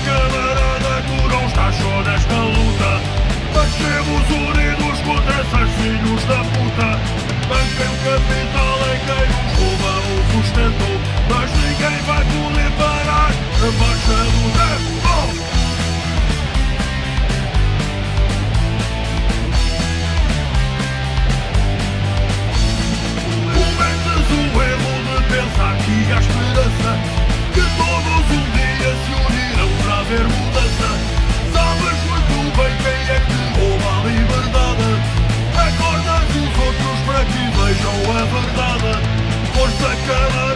camarada, tu não estás só nesta luta. Nascemos unidos contra esses filhos da puta. Banca o capital é quem nos rouba o sustento, mas ninguém vai poder parar a marcha do tempo. Cometes o erro de pensar que há esperança, que todos um dia se unirão para haver mudança. Sabes muito bem quem é que rouba a liberdade. Acordas os outros para que vejam a verdade. Força, cara.